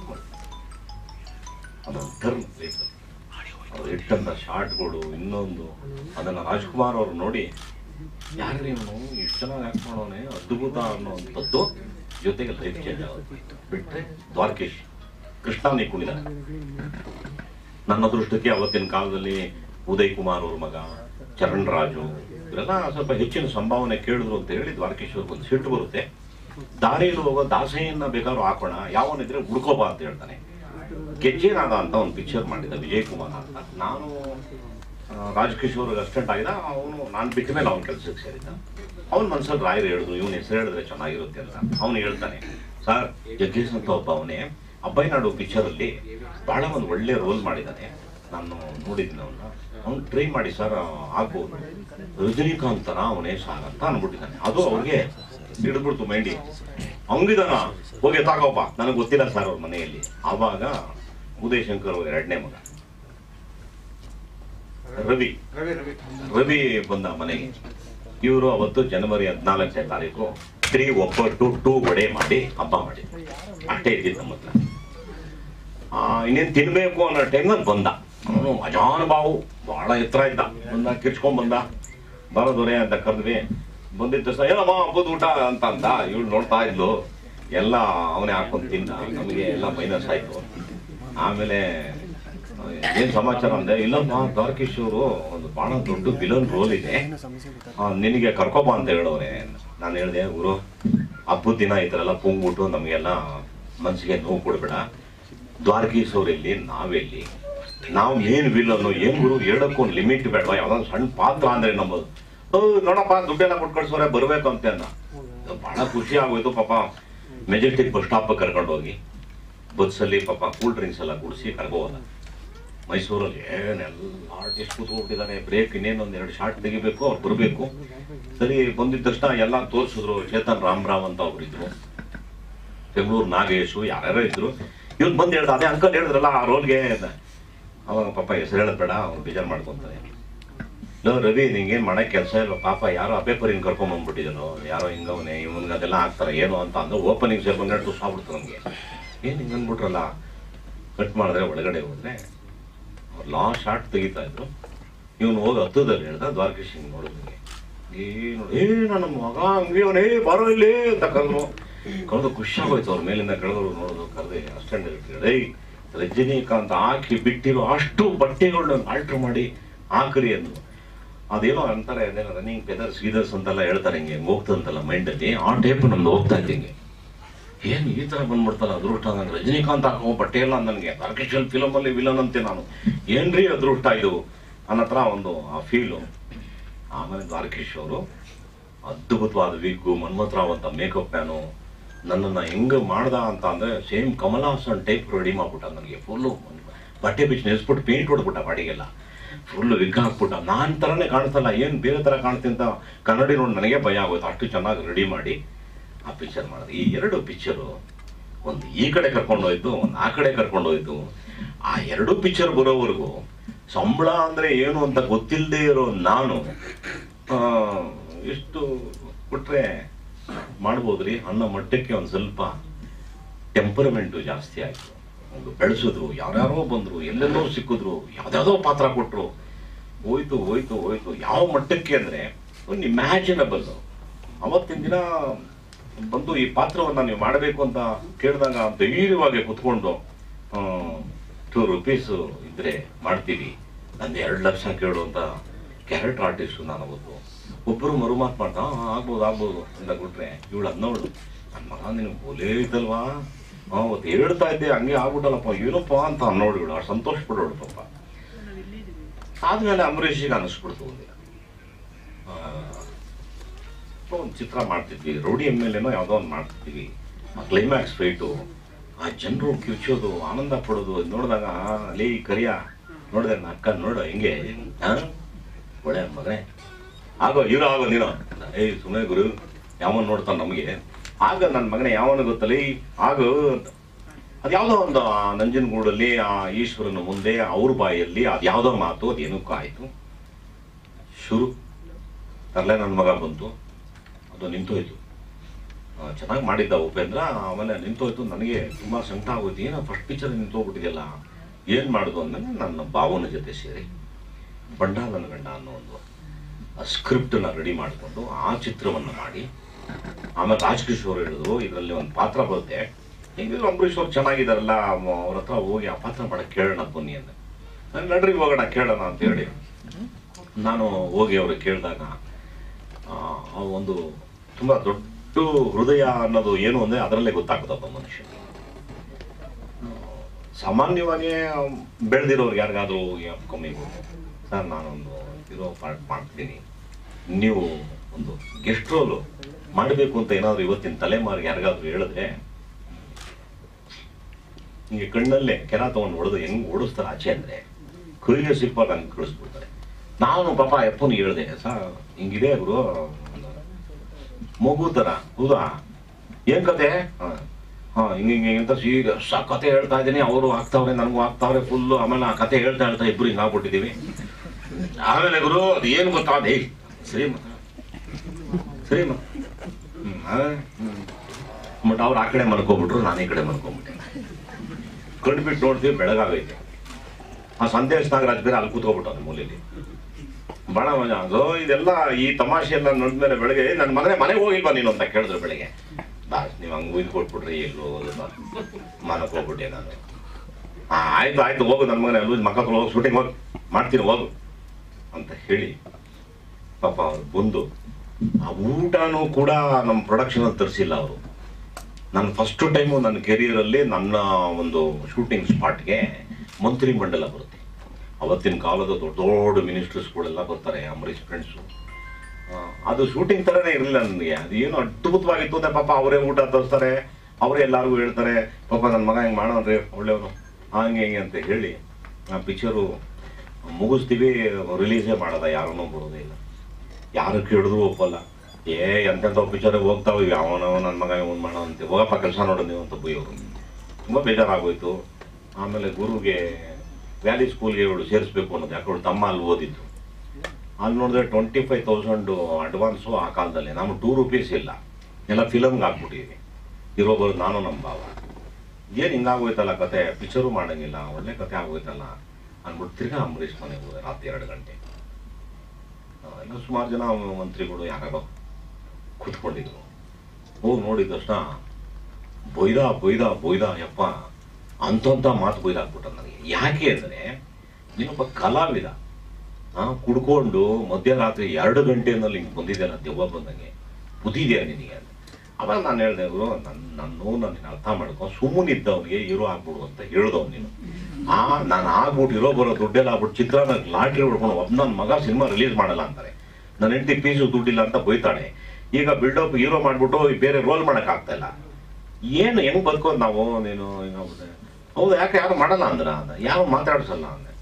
ಅದೊಂದು ಟರ್ನ್ ಪ್ಲೇಸ್, ಅವ್ರು ಇಟ್ಟಂತ ಶಾರ್ಟ್ಗಳು ಇನ್ನೊಂದು ಅದನ್ನು ರಾಜ್ಕುಮಾರ್ ಅವರು ನೋಡಿ ಯಾರ್ರಿ ಇವನು ಇಷ್ಟು ಚೆನ್ನಾಗಿ ಆ್ಯಕ್ಟ್ ಮಾಡೋನೆ ಅದ್ಭುತ ಅನ್ನೋವಂಥದ್ದು. ಜೊತೆಗೆ ಲೈಫ್ ಚೇಂಜ್ ಆಗುತ್ತೆ. ಬಿಟ್ಟರೆ ದ್ವಾರಕೀಶ್ ಕೃಷ್ಣನೇ ಕುಣಿದ. ನನ್ನ ಅದೃಷ್ಟಕ್ಕೆ ಅವತ್ತಿನ ಕಾಲದಲ್ಲಿ ಉದಯ್ ಕುಮಾರ್ ಅವ್ರ ಮಗ ಚರಣ್ ರಾಜು ಇವರೆಲ್ಲ ಸ್ವಲ್ಪ ಹೆಚ್ಚಿನ ಸಂಭಾವನೆ ಕೇಳಿದ್ರು ಅಂತ ಹೇಳಿ ದ್ವಾರಕೀಶ್ ಅವ್ರಿಗೆ ಒಂದು ಸಿಟ್ಟು ಬರುತ್ತೆ. ದಾರಿಯಲ್ಲಿ ಹೋಗೋ ದಾಸೆಯನ್ನ ಬೇಕಾದ್ರೂ ಹಾಕೋಣ, ಯಾವನಿದ್ರೆ ಹುಡ್ಕೋಬಾ ಅಂತ ಹೇಳ್ತಾನೆ. ಗೆಜ್ಜೆನಾದ ಅಂತ ಒಂದು ಪಿಕ್ಚರ್ ಮಾಡಿದ್ದ ವಿಜಯ್ ಕುಮಾರ್ ಅಂತ. ನಾನು ರಾಜಕಿಶೋರ್ಗೆ ಅಸಿಸ್ಟೆಂಟ್ ಆಗಿದ್ದ. ಅವನು ನಾನು ಬಿಟ್ಟ ಮೇಲೆ ಅವ್ನ ಕೆಲಸಕ್ಕೆ ಸೇರಿದ್ದ. ಅವ್ನ ಮನ್ಸಲ್ಲಿ ರಾಯರು ಹೇಳಿದ್ರು ಇವನು ಹೆಸರು ಹೇಳಿದ್ರೆ ಚೆನ್ನಾಗಿರುತ್ತೆ ಅಂತ. ಅವನು ಹೇಳ್ತಾನೆ, ಸರ್ ಜಗ್ಗೇಶ್ ಅಂತ ಒಬ್ಬ ಅವನೇ ಅಬ್ಬಯ್ಯನಾಡು ಪಿಕ್ಚರಲ್ಲಿ ಭಾಳ ಒಂದು ಒಳ್ಳೆ ರೋಲ್ ಮಾಡಿದ್ದಾನೆ, ನಾನು ನೋಡಿದ್ದೀನಿ ಅವನ್ನ, ಅವ್ನು ಟ್ರೈ ಮಾಡಿ ಸರ್ ಆಗ್ಬೋದು, ರಜನಿಕಾಂತ್ ಥರ ಅವನೇ ಸಾರ್ ಅಂತ ಅಂದ್ಬಿಟ್ಟಿದ್ದಾನೆ. ಅದು ಅವ್ರಿಗೆ ಹಿಡಿದ್ಬಿಡ್ತು ಮೈಂಡಿ. ಹಂಗಿದಾನ ಹೋಗಿ ತಾಕೋಪ್ಪ, ನನಗೆ ಗೊತ್ತಿಲ್ಲ ಸರ್ ಅವ್ರ ಮನೆಯಲ್ಲಿ. ಆವಾಗ ಉದಯ್ ಶಂಕರ್ ಅವ್ರ ಎರಡನೇ ಮಗ ರವಿ ರವಿ ಬಂದ ಮನೆಗೆ. ಇವರು ಅವತ್ತು ಜನವರಿ ಹದಿನಾಲ್ಕನೇ ತಾರೀಕು ತ್ರೀ ಒಬ್ಬಟ್ಟು ಟೂ ವಡೆ ಮಾಡಿ ಹಬ್ಬ ಮಾಡಿದ್ರು. ಅಷ್ಟೇ ಇದ್ದಿದ್ದು ನಮ್ಮ ಹತ್ರ. ಇನ್ನೇನು ತಿನ್ಬೇಕು ಅನ್ನೋ ಟೈಮ್ನಲ್ಲಿ ಬಂದ ಅವನು. ಅಜಾನುಭಾವು, ಬಹಳ ಎತ್ತರ ಇದ್ದ. ಬಂದ ಕಿರ್ಚ್ಕೊಂಡ್ ಬಂದ. ಬರೋದೊರೆ ಅಂತ ಕರೆದ್ವಿ. ಬಂದಿದ್ದ ಸಹ ಏನಮ್ಮ ಹಬ್ಬದ ಊಟ ಅಂತ ಅಂದ. ಇವಳು ನೋಡ್ತಾ ಇದ್ಲು, ಎಲ್ಲ ಅವನೇ ಹಾಕೊಂಡು ತಿಂದ. ನಮಗೆ ಎಲ್ಲ ಮೈನಸ್ ಆಯ್ತು. ಆಮೇಲೆ ಏನ್ ಸಮಾಚಾರ ಅಂದೆ, ಇಲ್ಲಮ್ಮ ದ್ವಾರಕೀಶ್ ಅವರು ಒಂದು ಬಹಳ ದೊಡ್ಡ ವಿಲನ್ ರೋಲ್ ಇದೆ, ನಿನಗೆ ಕರ್ಕೊಬ ಅಂತ ಹೇಳೋರೆ. ನಾನು ಹೇಳಿದೆ, ಗುರು ಹಬ್ಬದ ದಿನ ಈ ಥರ ಎಲ್ಲ ಪುಂಗ್ಬಿಟ್ಟು ನಮಗೆಲ್ಲ ಮನಸ್ಸಿಗೆ ನೋವು ಕೊಡ್ಬೇಡ. ದ್ವಾರಕೀಶ್ ಅವ್ರೆಲ್ಲಿ, ನಾವೆಲ್ಲಿ, ನಾವು ಏನ್ ವಿಲನ್ನು ಏನ್ ಗುರು ಹೇಳಕ್ಕೂ ಒಂದು ಲಿಮಿಟ್ ಬೇಡವಾ? ಯಾವ್ದೊಂದು ಸಣ್ಣ ಪಾತ್ರ ಅಂದ್ರೆ ನಮ್ಮದು. ನೋಡಪ್ಪ ದುಡ್ಡೆಲ್ಲ ಕೊಟ್ಟು ಕಳ್ಸೋರೆ ಬರ್ಬೇಕು ಅಂತ ಅನ್ನ. ಬಹಳ ಖುಷಿ ಆಗೋಯ್ತು. ಪಾಪ ಮೆಜೆಸ್ಟಿಕ್ ಬಸ್ ಸ್ಟಾಪ್ ಕರ್ಕೊಂಡು ಹೋಗಿ ಬಸ್ಸಲ್ಲಿ ಪಾಪ ಕೂಲ್ ಡ್ರಿಂಕ್ಸ್ ಎಲ್ಲ ಕುಡಿಸಿ ಕರ್ಕೋದ. ಮೈಸೂರಲ್ಲಿ ಏನೆಲ್ಲ ಆರ್ಟಿಸ್ಟ್ ಕೂತ್ಕೊಬಿಟ್ಟಿದ್ದಾನೆ. ಬ್ರೇಕ್ ಇನ್ನೇನೊಂದು ಎರಡು ಶಾರ್ಟ್ ತೆಗಿಬೇಕು, ಅವ್ರು ಬರಬೇಕು. ಸರಿ ಬಂದಿದ್ದ ತಕ್ಷಣ ಎಲ್ಲ ತೋರಿಸಿದ್ರು. ಚೇತನ್ ರಾಮರಾವ್ ಅಂತ ಒಬ್ರು ಇದ್ರು, ಬೆಂಗಳೂರು ನಾಗೇಶು, ಯಾರ್ಯಾರೋ ಇದ್ರು. ಇವ್ನು ಬಂದು ಹೇಳ್ದ, ಅದೇ ಅಂಕಲ್ ಹೇಳಿದ್ರಲ್ಲ ಆ ರೋಲ್ಗೆ. ಅವಾಗ ಪಾಪ ಹೆಸರು ಹೇಳೋದು ಬೇಡ, ಅವ್ನು ಬೇಜಾರು ಮಾಡ್ಕೊತಾರೆ. ಲೋ ರವಿ, ನಿಂಗೇನು ಮಾಡಕ್ಕೆ ಕೆಲಸ ಇಲ್ವ? ಪಾಪ ಯಾರೋ ಆ ಪೇಪರಿನ ಕರ್ಕೊಂಬಂದ್ಬಿಟ್ಟಿದ್ರು, ಯಾರೋ ಹಿಂಗವನೇ ಇವನ್ಗೆ ಅದೆಲ್ಲ ಹಾಕ್ತಾರೆ ಏನೋ ಅಂತ ಅಂದ್ರೆ ಓಪನಿಂಗ್ ಸೇರ್ ಬಂದು ಟು ಸಾಬಿಡ್ತು ನಮಗೆ. ಏನು ಹಿಂಗೆ ಅಂದ್ಬಿಟ್ರಲ್ಲ. ಕಟ್ ಮಾಡಿದ್ರೆ ಒಳಗಡೆ ಹೋದ್ರೆ ಅವ್ರು ಲಾಸ್ಟ್ ಶಾರ್ಟ್ ತೆಗಿತಾ ಇದ್ರು. ಇವನು ಹೋಗಿ ಹತ್ತದಲ್ಲಿ ಹೇಳ್ದ, ದ್ವಾರಕೀಶ್ ಹಿಂಗೆ ನೋಡಿದ್ಗೆ ಏನು ಏ ನನ್ನ ಮಗ ಹಂಗೆ ಅವನೇ ಬರೋ ಇಲ್ಲಿ ಅಂತ ಕರೆದ್ರು. ಕರೆದು ಖುಷಿ ಆಗೋಯ್ತು. ಅವ್ರ ಮೇಲಿಂದ ಕೆಳಗರು ನೋಡೋದು. ಕರೆದೆ ಅಸ್ಟೆಂಡ್ ಹೇಳ್ತಿದ್ದೆ, ಏಯ್ ರಜನಿಕಾಂತ್ ಹಾಕಿ ಬಿಟ್ಟಿರೋ ಅಷ್ಟು ಬಟ್ಟೆಗಳನ್ನ ಆಲ್ಟ್ರ್ ಮಾಡಿ ಹಾಕ್ರಿ ಅಂದ್ರು. ಅದೇನೋ ಅಂತಾರೆ, ಅದೇನೋ ರನ್ನಿಂಗ್ ಫೆದರ್ಸ್ ಗೀದರ್ಸ್ ಅಂತೆಲ್ಲ ಹೇಳ್ತಾರೆ, ಹಿಂಗೆ ಹೋಗ್ತದಂತಲ್ಲ ಮೈಂಡಲ್ಲಿ. ಆ ಟೈಪ್ ನಮ್ದು ಹೋಗ್ತಾ ಇದ್ದೆ. ಹಿಂಗೆ ಏನು ಈ ಥರ ಬಂದ್ಬಿಡ್ತಲ್ಲ ಅದೃಷ್ಟ. ನಂಗೆ ರಜನಿಕಾಂತ್ ಹಾಕೋ ಬಟ್ಟೆ ಎಲ್ಲ ನನಗೆ ದ್ವಾರಕೀಶ್ ಫಿಲಮಲ್ಲಿ ವಿಲನ್ ಅಂತೆ ನಾನು, ಏನ್ರಿ ಅದೃಷ್ಟ ಇದು ನನ್ನ ಹತ್ರ ಒಂದು ಆ ಫೀಲು. ಆಮೇಲೆ ದ್ವಾರಕೀಶ್ ಅವರು ಅದ್ಭುತವಾದ ವೀಗು, ಮನ್ಮಥರಾವ್ ಅಂತ ಮೇಕಪ್ ಮ್ಯಾನು ನನ್ನನ್ನು ಹೆಂಗೆ ಮಾಡ್ದ ಅಂತ ಅಂದರೆ same Kamal Haasan type ready ಮಾಡ್ಬಿಟ್ಟ. ನನಗೆ ಫುಲ್ಲು ಬಟ್ಟೆ ಬಿಚ್ಚಿ ನೆನೆಸ್ಬಿಟ್ಟು ಪೇಂಟ್ ಹೊಡ್ಬಿಟ್ಟ ಬಾಡಿಗೆಲ್ಲ. ಫುಲ್ಲು ವಿಗ್ ಹಾಕ್ಬಿಟ್ಟ. ನಾನು ಥರನೇ ಕಾಣಿಸ್ತಲ್ಲ, ಏನು ಬೇರೆ ಥರ ಕಾಣ್ತೀನಿ ಅಂತ ಕನ್ನಡಿ ನೋಡಿ ನನಗೆ ಭಯ ಆಗೋಯ್ತು. ಅಷ್ಟು ಚೆನ್ನಾಗಿ ರೆಡಿ ಮಾಡಿ ಆ ಪಿಕ್ಚರ್ ಮಾಡಿದೆ. ಈ ಎರಡು ಪಿಕ್ಚರು, ಒಂದು ಈ ಕಡೆ ಕರ್ಕೊಂಡೋಯ್ತು, ಒಂದು ಆ ಕಡೆ ಕರ್ಕೊಂಡೋಯ್ತು. ಆ ಎರಡೂ ಪಿಕ್ಚರ್ ಬರೋವರೆಗೂ ಸಂಬಳ ಅಂದರೆ ಏನು ಅಂತ ಗೊತ್ತಿಲ್ಲದೆ ಇರೋ ನಾನು ಎಷ್ಟು ಕೊಟ್ಟರೆ ಮಾಡ್ಬೋದ್ರಿ ಅನ್ನೋ ಮಟ್ಟಕ್ಕೆ ಒಂದು ಸ್ವಲ್ಪ ಟೆಂಪರ್ಮೆಂಟು ಜಾಸ್ತಿ ಆಯಿತು. ಒಂದು ಬೆಳೆಸಿದ್ರು, ಯಾರ್ಯಾರೋ ಬಂದರು, ಎಲ್ಲೆಲ್ಲೋ ಸಿಕ್ಕಿದ್ರು, ಯಾವುದ್ಯಾವುದೋ ಪಾತ್ರ ಕೊಟ್ಟರು. ಹೋಯ್ತು ಹೋಯ್ತು ಹೋಯ್ತು ಯಾವ ಮಟ್ಟಕ್ಕೆ ಅಂದರೆ ಒಂದು ಇಮ್ಯಾಜಿನಬಲ್. ಅವತ್ತಿನ ದಿನ ಬಂದು ಈ ಪಾತ್ರವನ್ನು ನೀವು ಮಾಡಬೇಕು ಅಂತ ಕೇಳಿದಾಗ ಧೈರ್ಯವಾಗಿ ಕುತ್ಕೊಂಡು ಟೂ ರುಪೀಸು ಇದ್ದರೆ ಮಾಡ್ತೀವಿ, ನಂದು ಎರಡು ಲಕ್ಷ ಕೇಳು ಅಂತ ಕ್ಯಾರೆಕ್ಟರ್ ಆರ್ಟಿಸ್ಟು ನಾನು ಅವತ್ತು. ಒಬ್ಬರು ಮರುಮಾತು ಮಾಡ್ತಾ ಆಗ್ಬೋದು ಆಗ್ಬೋದು ಅಂತ ಕೊಟ್ರೆ, ಇವಳು ಹದಿನೋಳು ನನ್ನ ಮಗ ನಿನಗೆ ಬೋಲೇ ಇದ್ದಲ್ವಾ, ಹಾಂ ಅವತ್ತು ಹೇಳ್ತಾ ಇದ್ದೆ ಹಂಗೆ ಆಗ್ಬಿಟ್ಟಲ್ಲಪ್ಪ ಏನಪ್ಪ ಅಂತ ಅನ್ನೋಳು. ಇವಳು ಅಷ್ಟು ಸಂತೋಷ ಪಡೋಳು ಪಾಪ. ಆದಮೇಲೆ ಅಂಬರೀಷಿಗೆ ಅನ್ನಿಸ್ಬಿಡ್ತು ಒಂದಿನ. ಒಂದು ಚಿತ್ರ ಮಾಡ್ತಿದ್ವಿ, ರೌಡಿ ಎಮ್ ಎಲ್ ಎನೋ ಯಾವುದೋ ಒಂದು ಮಾಡ್ತಿದ್ವಿ. ಆ ಕ್ಲೈಮ್ಯಾಕ್ಸ್ ಫೈಟು, ಆ ಜನರು ಕಿಚ್ಚೋದು, ಆನಂದ ಪಡೋದು ನೋಡಿದಾಗ ಅಲ್ಲಿ ಕರಿಯ ನೋಡಿದೆ, ನನ್ನ ಅಕ್ಕ ನೋಡು ಹಿಂಗೆ ಹಾಂ ಒಳ್ಳೆ ಮಗನೇ ಆಗೋ ಹೀರೋ ಆಗೋ ನೀನು. ಏಯ್ ಸುಮ್ಮನೆ ಗುರು, ಯಾವನ್ ನೋಡ್ತಾನೆ ನಮಗೆ. ಆಗ ನನ್ನ ಮಗನೇ ಯಾವನ ಗೊತ್ತಲ್ಲಿ ಆಗೋ ಅಂತ. ಅದು ಯಾವುದೋ ಒಂದು ನಂಜನಗೂಡಲ್ಲಿ ಆ ಈಶ್ವರನ ಮುಂದೆ ಅವ್ರ ಬಾಯಲ್ಲಿ ಅದು ಯಾವುದೋ ಮಾತು ಅದು ಏನಕ್ಕೂ ಆಯಿತು. ಶುರು ತರಲೆ ನನ್ನ ಮಗ ಬಂತು, ಅದು ನಿಂತೋಯ್ತು. ಚೆನ್ನಾಗಿ ಮಾಡಿದ್ದ ಉಪೇಂದ್ರ, ಆಮೇಲೆ ನಿಂತೋಯ್ತು. ನನಗೆ ತುಂಬ ಸಂಕಟ ಆಗೋಯ್ತು, ಏನೋ ಫಸ್ಟ್ ಪಿಕ್ಚರ್ ನಿಂತೋಗ್ಬಿಟ್ಟಿದೆಯಲ್ಲ, ಏನು ಮಾಡೋದು ಅಂದಾಗ ನನ್ನ ಭಾವನ ಜೊತೆ ಸೇರಿ ಬಂಡ ನನ್ನ ಗಂಡ ಅನ್ನೋ ಒಂದು ಸ್ಕ್ರಿಪ್ಟನ್ನ ರೆಡಿ ಮಾಡಿಕೊಂಡು ಆ ಚಿತ್ರವನ್ನು ಮಾಡಿ, ಆಮೇಲೆ ರಾಜಕಿಶೋರ್ ಹೇಳಿದ್ರು ಇದರಲ್ಲಿ ಒಂದು ಪಾತ್ರ ಬರುತ್ತೆ, ಹಿಂಗಿದ್ರು ಅಂಬರೀಷ್ ಅವ್ರು ಚೆನ್ನಾಗಿದ್ದಾರಲ್ಲ, ಅವ್ರ ಹತ್ರ ಹೋಗಿ ಆ ಪಾತ್ರ ಮಾಡಕ್ಕೆ ಕೇಳೋಣ ಬನ್ನಿ ಅಂದೆ. ನಾನು ನಡ್ರಿ ಹೋಗೋಣ ಕೇಳೋಣ ಅಂತ ಹೇಳಿ ನಾನು ಹೋಗಿ ಅವ್ರಿಗೆ ಕೇಳಿದಾಗ ಒಂದು ತುಂಬ ದೊಡ್ಡ ಹೃದಯ ಅನ್ನೋದು ಏನು ಅಂದರೆ ಅದರಲ್ಲೇ ಗೊತ್ತಾಗ್ತಪ್ಪ ಮನುಷ್ಯ. ಸಾಮಾನ್ಯವಾಗಿ ಬೆಳೆದಿರೋರು ಯಾರಿಗಾದ್ರೂ ಕಮ್ಮಿ ಸರ್ ನಾನೊಂದು ಇರೋ ಪಾರ್ಟ್ ಮಾಡ್ತೀನಿ, ನೀವು ಒಂದು ಗೆಸ್ಟ್ ರೋಲು ಮಾಡಬೇಕು ಅಂತ ಏನಾದರೂ ಇವತ್ತಿನ ತಲೆಮಾರಿಗೆ ಯಾರಿಗಾದ್ರೂ ಹೇಳಿದ್ರೆ ಹಿಂಗೆ ಕಣ್ಣಲ್ಲೇ ಕೆರ ತಗೊಂಡು ಹೊಡೆದು ಹೆಂಗೆ ಓಡಿಸ್ತಾರೆ ಆಚೆ ಅಂದರೆ ಕೈಗೆ ಸಿಪ್ಪಾಗ ಹಂಗೆ ಕಳಿಸ್ಬಿಡ್ತಾರೆ. ನಾನು ಪಾಪ ಎಪ್ಪನು ಹೇಳಿದೆ, ಸರ್ ಹಿಂಗಿದೆ ಗುರು ಮಗು ಥರ, ಹೌದಾ ಏನು ಕತೆ? ಹಾಂ ಹಾಂ ಹಿಂಗೆ ಹಿಂಗೆ ಅಂತ ಸೀಗ ಸ ಕತೆ ಹೇಳ್ತಾ ಇದ್ದೀನಿ, ಅವರು ಆಗ್ತಾವ್ರೆ ನನಗೂ ಆಗ್ತಾವ್ರೆ ಫುಲ್ಲು. ಆಮೇಲೆ ಆ ಕತೆ ಹೇಳ್ತಾ ಹೇಳ್ತಾ ಇಬ್ಬರು ಹಿಂಗೆ ಆಗ್ಬಿಟ್ಟಿದ್ದೀವಿ. ಆಮೇಲೆ ಗುರು ಅದು ಏನು ಗೊತ್ತಾದೆ, ಸರಿ ಮ ಸರಿ ಮ ಹ್ಞೂ ಹ್ಞೂ ಬಟ್ ಅವ್ರು ಆ ಕಡೆ ಮಲ್ಕೊಬಿಟ್ರು, ನಾನು ಈ ಕಡೆ ಮಲ್ಕೊಂಬಿಟ್ಟೆ. ಕಂಡುಬಿಟ್ಟು ನೋಡ್ತೀವಿ ಬೆಳಗಾಗೈತೆ. ಆ ಸಂದೇಶ ನಾಗರಾಜ್ ಬೇರೆ ಅಲ್ಲಿ ಕೂತ್ಕೊಬಿಟ್ಟು ಮೂಲೆಯಲ್ಲಿ ಭಾಳ ಮಜಾ. ಅದು ಇದೆಲ್ಲ ಈ ತಮಾಷೆ ಎಲ್ಲ ನೋಡಿದ್ಮೇಲೆ ಬೆಳಗ್ಗೆ ನನ್ನ ಮಗನೇ ಮನೆಗೆ ಹೋಗಿಲ್ವಾ ನೀನು ಅಂತ ಕೇಳಿದ್ರು ಬೆಳಗ್ಗೆ. ಬಾ ನೀವು ಹಂಗೆ ಉಯ್ದು ಕೊಟ್ಬಿಟ್ರಿ ಎಲ್ಲೂ ಹೋಗೋದು ಮನಕ್ಕೆ ಹೋಗ್ಬಿಟ್ಟೆ ನಾನು. ಹಾಂ ಆಯ್ತು ಆಯ್ತು ಹೋಗು ನನ್ನ ಮಗನೇ ಅಲ್ಲಿ ಮಕ್ಕ ಹೋಗಿ ಶೂಟಿಂಗ್ ಹೋಗಿ ಮಾಡ್ತೀನಿ ಹೋಗು ಅಂತ ಹೇಳಿ ಪಾಪ ಅವ್ರು ಬಂದು ಆ ಊಟನೂ ಕೂಡ ನಮ್ಮ ಪ್ರೊಡಕ್ಷನಲ್ಲಿ ತರಿಸಿಲ್ಲ ಅವರು. ನಾನು ಫಸ್ಟು ಟೈಮು ನನ್ನ ಕೆರಿಯರಲ್ಲಿ ನನ್ನ ಒಂದು ಶೂಟಿಂಗ್ ಸ್ಪಾಟ್ಗೆ ಮಂತ್ರಿ ಮಂಡಲ ಬರುತ್ತೆ. ಅವತ್ತಿನ ಕಾಲದ ದೊಡ್ಡ ದೊಡ್ಡ ಮಿನಿಸ್ಟರ್ಸ್ಗಳೆಲ್ಲ ಬರ್ತಾರೆ, ಅಂಬರೀಷ್ ಫ್ರೆಂಡ್ಸು. ಅದು ಶೂಟಿಂಗ್ ಥರನೇ ಇರಲಿಲ್ಲ ನನಗೆ, ಅದು ಏನು ಅದ್ಭುತವಾಗಿತ್ತು ಅಂದರೆ ಪಾಪ ಅವರೇ ಊಟ ತರಿಸ್ತಾರೆ, ಅವರೇ ಎಲ್ಲರಿಗೂ ಹೇಳ್ತಾರೆ ಪಾಪ ನನ್ನ ಮಗ ಹಿಂಗೆ ಮಾಡೋನ್ರಿ ಒಳ್ಳೆಯವನು ಹಂಗೆ ಹಿಂಗೆ ಅಂತ ಹೇಳಿ ಆ ಪಿಕ್ಚರು ಮುಗಿಸ್ತೀವಿ. ರಿಲೀಸೇ ಮಾಡೋದ, ಯಾರನ್ನೂ ಬರೋದೇ ಇಲ್ಲ, ಯಾರು ಕೇಳಿದ್ರು ಒಪ್ಪಲ್ಲ. ಏ ಎಂತೆಂಥ ಪಿಕ್ಚರಿಗೆ ಹೋಗ್ತಾವೆ ಅವನವ ನನ್ನ ಮಗ ಒಂದು ಮಾಡೋ ಅಂತ, ಹೋಗಪ್ಪ ಕೆಲಸ ನೋಡೋದು ನೀವು ಅಂತ ಬೈಯೋರು. ತುಂಬ ಬೇಜಾರಾಗೋಯ್ತು. ಆಮೇಲೆ ಗುರುಗೆ ವ್ಯಾಲಿ ಸ್ಕೂಲ್ಗೆ ಇವಳು ಸೇರಿಸ್ಬೇಕು ಅನ್ನೋದು, ಯಾಕೆ ಅವಳು ತಮ್ಮ ಅಲ್ಲಿ ಓದಿದ್ದು. ಅಲ್ಲಿ ನೋಡಿದ್ರೆ ಟ್ವೆಂಟಿ ಫೈವ್ ತೌಸಂಡು ಅಡ್ವಾನ್ಸು ಆ ಕಾಲದಲ್ಲಿ, ನಾವು ಟೂ ರುಪೀಸ್ ಇಲ್ಲ, ಎಲ್ಲ ಫಿಲಮ್ಗೆ ಹಾಕ್ಬಿಟ್ಟಿದ್ವಿ. ಇರೋ ಬರೋದು ನಾನು ನಮ್ಮ ಭಾವ. ಏನು ಹಿಂಗಾಗೋಯ್ತಲ್ಲ ಕತೆ, ಪಿಕ್ಚರು ಮಾಡೋಂಗಿಲ್ಲ, ಒಳ್ಳೆ ಕತೆ ಆಗೋಯ್ತಲ್ಲ ಅಂದ್ಬಿಟ್ಟು ತಿರ್ಗಾ ಅಂಬರೀಷ್ ಮನೆಗೆ ಹೋದೆ ರಾತ್ರಿ ಎರಡು ಗಂಟೆ. ಎಲ್ಲ ಸುಮಾರು ಜನ ಮಂತ್ರಿಗಳು ಯಾರೋ ಕೂತ್ಕೊಂಡಿದ್ರು. ಹೋಗಿ ನೋಡಿದ ತಕ್ಷಣ ಬೊಯ್ದ ಬೊಯ್ದ ಬೊಯ್ದ ಯಪ್ಪ ಅಂತಂತ ಮಾತು ಬೊಯ್ದಾಕ್ಬಿಟ್ಟ ನನಗೆ. ಯಾಕೆ ಅಂದರೆ ನೀನೊಬ್ಬ ಕಲಾವಿದ, ಹಾಂ ಕುಡ್ಕೊಂಡು ಮಧ್ಯರಾತ್ರಿ ಎರಡು ಗಂಟೆಯಲ್ಲಿ ಹಿಂಗೆ ಬಂದಿದೆಯಲ್ಲ ದೆವ್ವ ಬಂದಂಗೆ, ಬುದ್ಧಿದೆಯಾ ನಿನಗೆ ಅಂತ. ಅವಾಗ ನಾನು ಹೇಳಿದೆ, ಅವರು ನನ್ನ ನನ್ನ ನೋವು ನಾನು ಅರ್ಥ ಮಾಡ್ಕೊ, ಸುಮ್ಮನಿದ್ದವನಿಗೆ ಹೀರೋ ಆಗ್ಬಿಡು ಅಂತ ಹೇಳ್ದವ್ ನೀನು. ಆ ನಾನು ಆಗ್ಬಿಟ್ಟು ಇರೋ ಬರೋ ದುಡ್ಡೆಲ್ಲ ಆಗ್ಬಿಟ್ಟು ಚಿತ್ರಾನ ಲಾಟ್ರಿ ಹೊಡ್ಕೊಂಡು ಒಬ್ಬ ನನ್ನ ಮಗ ಸಿನಿಮಾ ರಿಲೀಸ್ ಮಾಡಲ್ಲ ಅಂತಾರೆ, ನನ್ನ ಹೆಂಡತಿ ಪೀಸು ದುಡ್ಡಿಲ್ಲ ಅಂತ ಬೈತಾಳೆ. ಈಗ ಬಿಲ್ಡಪ್ ಹೀರೋ ಮಾಡಿಬಿಟ್ಟು ಬೇರೆ ರೋಲ್ ಮಾಡೋಕ್ಕಾಗ್ತಾ ಇಲ್ಲ, ಏನು ಹೆಂಗೆ ಬದುಕೋದು ನಾವು ನೀನು ಹಿಂಗಾಗ್ಬಿಟ್ಟೆ. ಹೌದು ಯಾಕೆ ಯಾರು ಮಾಡಲ್ಲ ಅಂದ್ರೆ ಅಂದ, ಯಾರು ಮಾತಾಡ್ಸಲ್ಲ ಅಂದೆ.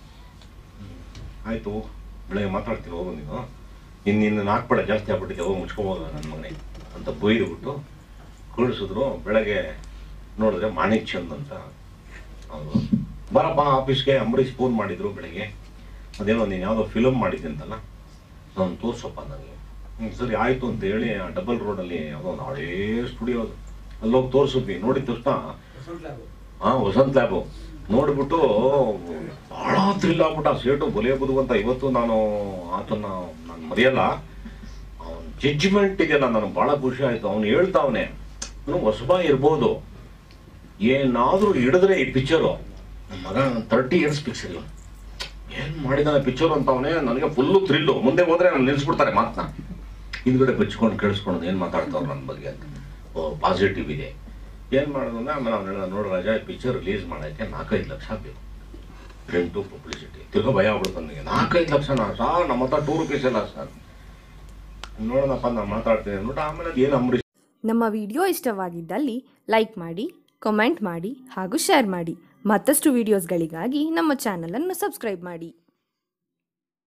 ಆಯಿತು ಬೆಳಗ್ಗೆ ಮಾತಾಡ್ತೀನಿ ಹೋಗು ನೀನು, ಇನ್ನು ನಿನ್ನ ನಾಲ್ಕು ಜಾಸ್ತಿ ಆಗ್ಬಿಟ್ಟಿದೆ, ಹೋಗಿ ಮುಚ್ಕೋಬೋದು ನನ್ನ ಮನೆ ಅಂತ ಬೈದ್ಬಿಟ್ಟು ಕಳಿಸಿದ್ರು. ಬೆಳಗ್ಗೆ ನೋಡಿದ್ರೆ ಮಾಣಿಕ್ ಚಂದ್ ಅಂತ ಅವರು, ಬರಪ್ಪ ಆಫೀಸ್ಗೆ ಅಂಬರೀಷ್ ಫೋನ್ ಮಾಡಿದ್ರು ಬೆಳಗ್ಗೆ, ಅದೇನೋ ನೀನು ಯಾವುದೋ ಫಿಲಮ್ ಮಾಡಿದ್ದೆ ಅಂತಲ್ಲ, ನಾನು ತೋರ್ಸಪ್ಪ ನನಗೆ. ಹ್ಞೂ ಸರಿ ಆಯಿತು ಅಂತ ಹೇಳಿ ಆ ಡಬಲ್ ರೋಡಲ್ಲಿ ಯಾವುದೋ ಒಂದು ಹಳೇ ಸ್ಟುಡಿಯೋ ಅದು, ಅಲ್ಲೋಗಿ ತೋರಿಸಿದ್ವಿ. ನೋಡಿದ ತಕ್ಷಣ ಹಾಂ ವಸಂತ್ ಲ್ಯಾಬು ನೋಡಿಬಿಟ್ಟು ಭಾಳ ಥ್ರಿಲ್ ಆಗ್ಬಿಟ್ಟು ಆ ಸೇಟು ಬೊಲೆ ಬದುವಂತ. ಇವತ್ತು ನಾನು ಆತನ ನಾನು ಮರೆಯಲ್ಲ, ಅವನ ಜಡ್ಜ್ಮೆಂಟ್ ಇದೆಯಲ್ಲ ನನಗೆ ಭಾಳ ಖುಷಿ ಆಯಿತು. ಅವನು ಹೇಳ್ತಾವನೆ ಅವನು ಹೊಸಬ ಇರ್ಬೋದು, ಏನಾದರೂ ಹಿಡಿದ್ರೆ ಈ ಪಿಕ್ಚರು ನನ್ನ ಮಗ ತರ್ಟಿ ಇಯರ್ಸ್ ಪಿಕ್ಚರ್ ಇಲ್ಲ ಏನು ಮಾಡಿದಾನೆ ಪಿಕ್ಚರು ಅಂತ ಅವನೇ. ನನಗೆ ಫುಲ್ಲು ಥ್ರಿಲ್ಲು, ಮುಂದೆ ಹೋದರೆ ನಾನು ನಿಲ್ಲಿಸ್ಬಿಡ್ತಾರೆ ಮಾತನ್ನ, ಹಿಂದ್ಗಡೆ ಬೆಚ್ಕೊಂಡು ಕೇಳಿಸ್ಕೊಳೋದು ಏನು ಮಾತಾಡ್ತಾವ್ರು ನನ್ನ ಬಗ್ಗೆ ಅಂತ. ಓ ಪಾಸಿಟಿವ್ ಇದೆ, ಏನು ಮಾಡೋದು ಅಂದರೆ ಆಮೇಲೆ ಅವ್ನು ಹೇಳಿದ, ನೋಡಿ ರಾಜಾ ಪಿಕ್ಚರ್ ರಿಲೀಸ್ ಮಾಡೋಕ್ಕೆ ನಾಲ್ಕೈದು ಲಕ್ಷ ಬೇಕು, ಪ್ರಿಂಟು ಪಬ್ಲಿಸಿಟಿ. ತಿರ್ಗೋ ಭಯ ಆಗ್ಬಿಡ್ತು ನನಗೆ, ನಾಲ್ಕೈದು ಲಕ್ಷನಾ ಸರ್, ನಮ್ಮ ಹತ್ರ ಟೂ ರುಪೀಸ್ ಇಲ್ಲ ಸರ್. ನೋಡೋಣಪ್ಪ ನಾನು ಮಾತಾಡ್ತೀನಿ ಅಂದ್ಬಿಟ್ಟು ಆಮೇಲೆ ಏನು ಅಂಬರೀಷ್. ನಮ್ಮ ವಿಡಿಯೋ ಇಷ್ಟವಾಗಿದ್ದಲ್ಲಿ ಲೈಕ್ ಮಾಡಿ, ಕಮೆಂಟ್ ಮಾಡಿ ಹಾಗೂ ಶೇರ್ ಮಾಡಿ. ಮತ್ತಷ್ಟು ವಿಡಿಯೋಸ್ಗಳಿಗಾಗಿ ನಮ್ಮ ಚಾನಲನ್ನು ಸಬ್ಸ್ಕ್ರೈಬ್ ಮಾಡಿ.